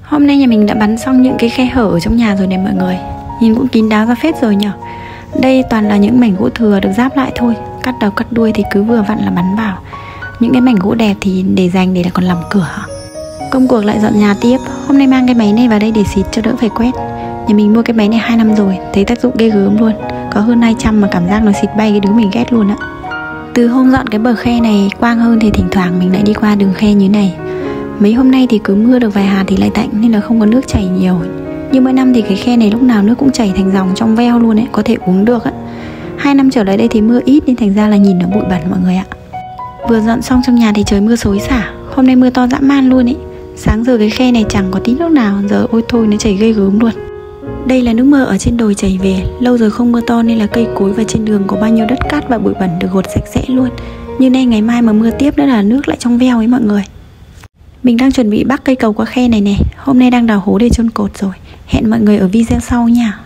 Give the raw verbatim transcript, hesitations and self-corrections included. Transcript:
Hôm nay nhà mình đã bắn xong những cái khe hở ở trong nhà rồi này mọi người. Nhìn cũng kín đáo ra phết rồi nhở. Đây toàn là những mảnh gỗ thừa được ráp lại thôi. Cắt đầu cắt đuôi thì cứ vừa vặn là bắn vào. Những cái mảnh gỗ đẹp thì để dành để là còn làm cửa. Công cuộc lại dọn nhà tiếp. Hôm nay mang cái máy này vào đây để xịt cho đỡ phải quét. Nhà mình mua cái máy này hai năm rồi, thấy tác dụng ghê gớm luôn. Có hơn hai trăm mà cảm giác nó xịt bay cái đứa mình ghét luôn á. Từ hôm dọn cái bờ khe này quang hơn thì thỉnh thoảng mình lại đi qua đường khe như này. Mấy hôm nay thì cứ mưa được vài hạt thì lại tạnh nên là không có nước chảy nhiều. Nhưng mỗi năm thì cái khe này lúc nào nước cũng chảy thành dòng trong veo luôn ấy, có thể uống được á. Hai năm trở lại đây thì mưa ít nên thành ra là nhìn nó bụi bẩn mọi người ạ. Vừa dọn xong trong nhà thì trời mưa xối xả. Hôm nay mưa to dã man luôn ấy. Sáng giờ cái khe này chẳng có tí nước nào, giờ ôi thôi nó chảy ghê gớm luôn. Đây là nước mưa ở trên đồi chảy về. Lâu rồi không mưa to nên là cây cối và trên đường có bao nhiêu đất cát và bụi bẩn được gột sạch sẽ luôn. Như nay ngày mai mà mưa tiếp nữa là nước lại trong veo ấy mọi người. Mình đang chuẩn bị bắc cây cầu qua khe này nè. Hôm nay đang đào hố để chôn cột rồi. Hẹn mọi người ở video sau nha.